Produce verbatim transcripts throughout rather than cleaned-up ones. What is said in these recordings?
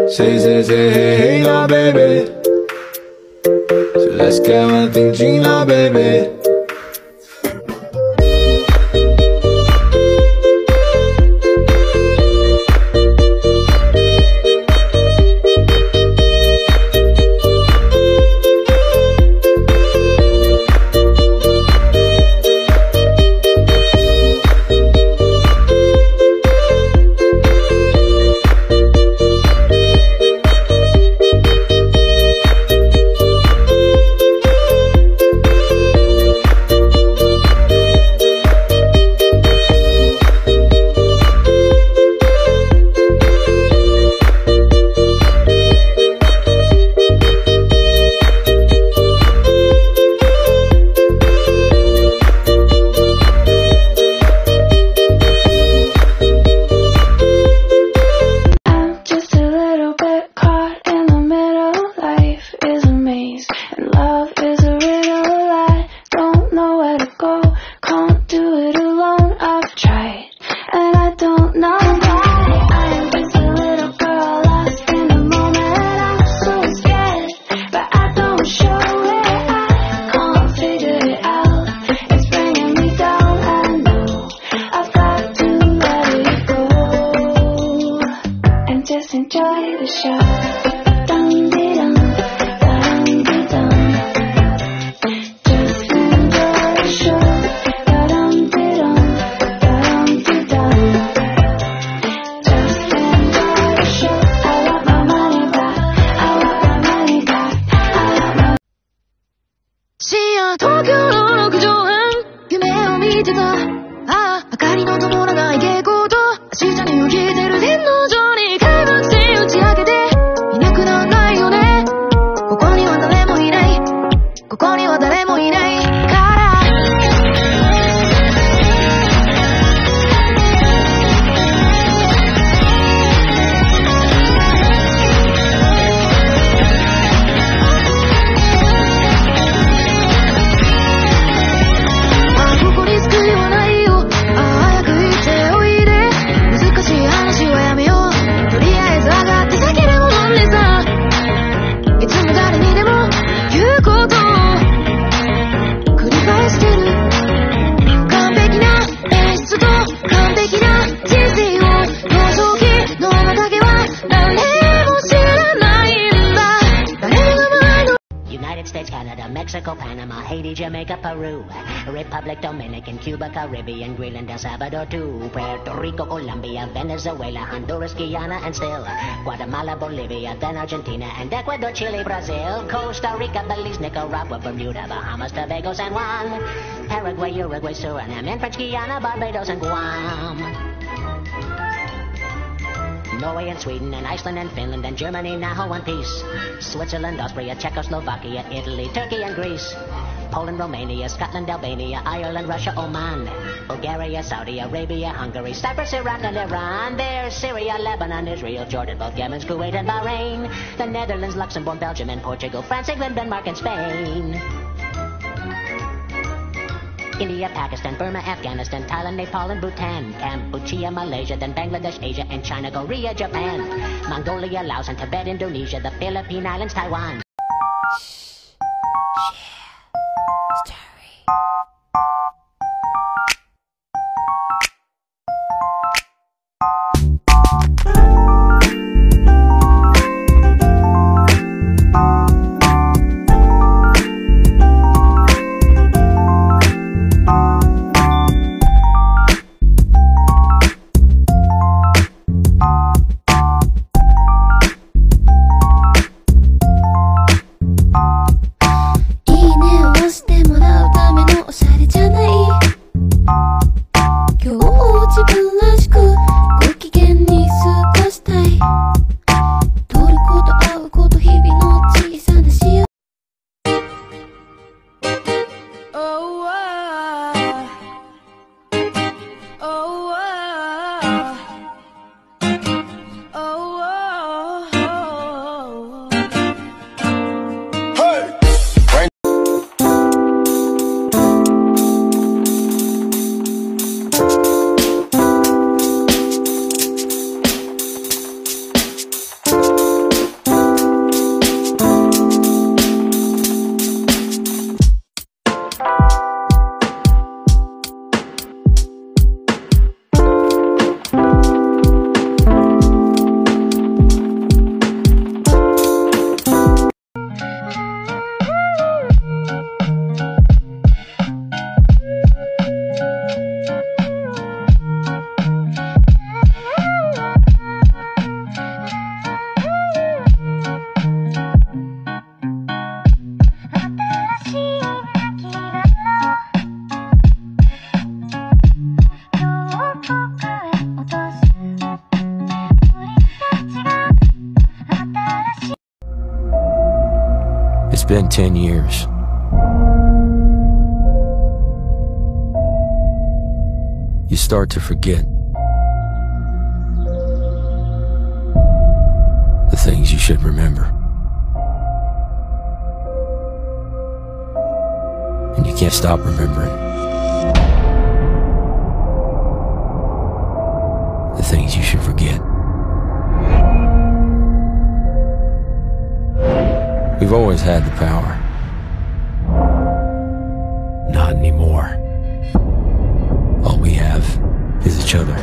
Say, say, say, hey, hey now, baby. So let's get one thing, G now, baby. Enjoy the show. Dum-dee-dum, da-dum-dee-dum. Just enjoy the show. Da-dum-dee-dum, da-dum-dee-dum. Just enjoy the show. I want my money back. I want my money back. I want my. 深夜東京の六畳半夢を見てた。ああ、明かりの灯らない蛍光灯。明日に受けてる天皇上に開幕戦打ち上げていなくならないよね。ここには誰もいない。ここには誰もいないから。あ、ここに救いはないよ。ああ、早く言っておいで。難しい話はやめよう。とりあえず上がって酒でも飲んでさ。いつも誰にでも言うことを繰り返してる。完璧な演出と完璧な人生を幼少期のまだけは誰も知らないんだ。誰もが前の United States, Canada, Mexico, Panama, Haiti, Jamaica, Peru, Republic, Dominican, Cuba, Caribbean, Greenland, El Salvador, too, Puerto Rico, Colombia, Venezuela, Honduras, Guyana, and still Guatemala, Bolivia, then Argentina, and Ecuador, Chile, Brazil, Costa Rica, Belize, Nicaragua, Bermuda, Bahamas, Tobago, San Juan, Paraguay, Uruguay, Suriname, and French Guiana, Barbados, and Guam. Norway and Sweden and Iceland and Finland and Germany now one piece. Switzerland, Austria, Czechoslovakia, Italy, Turkey and Greece. Poland, Romania, Scotland, Albania, Ireland, Russia, Oman. Bulgaria, Saudi Arabia, Hungary, Cyprus, Iraq and Iran. There's Syria, Lebanon, Israel, Jordan, both Yemen, Kuwait and Bahrain. The Netherlands, Luxembourg, Belgium and Portugal, France, England, Denmark and Spain. India, Pakistan, Burma, Afghanistan, Thailand, Nepal and Bhutan, Cambodia, Malaysia, then Bangladesh, Asia and China, Korea, Japan, Mongolia, Laos and Tibet, Indonesia, the Philippine Islands, Taiwan. It's been ten years. You start to forget the things you should remember. And you can't stop remembering the things you should forget. We've always had the power. Not anymore. All we have is each other.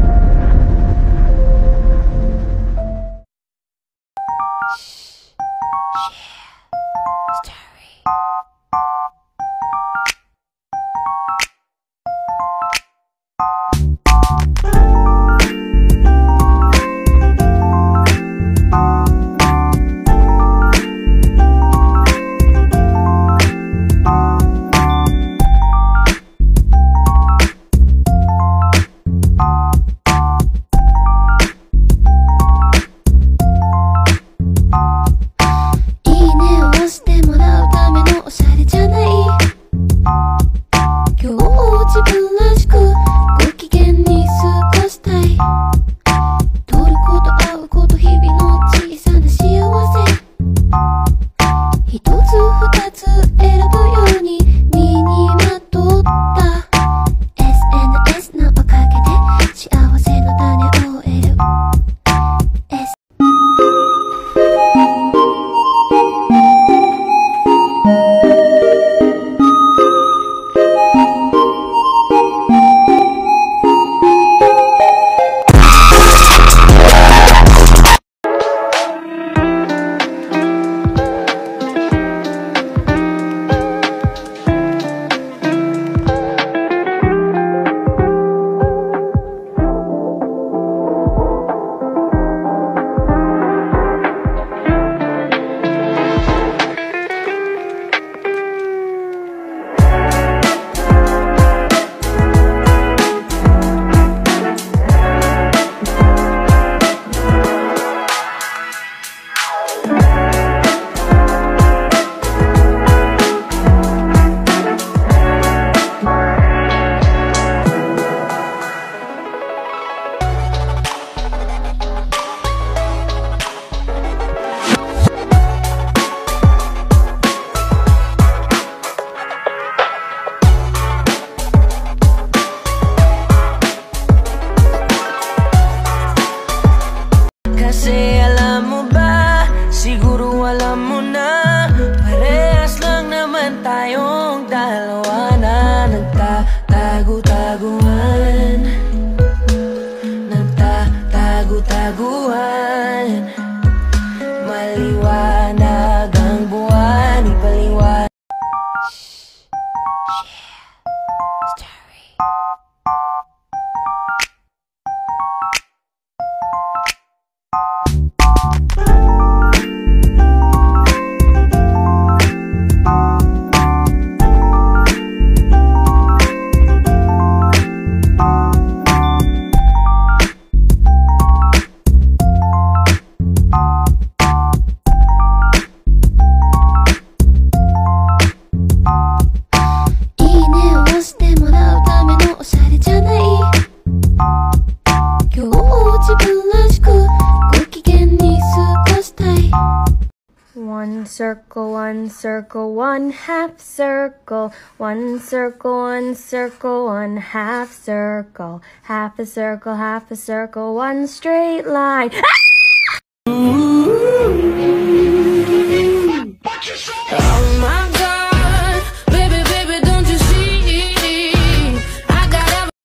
One circle, one circle, one half circle. One circle, one circle, one half circle. Half a circle, half a circle, one straight line. Ah!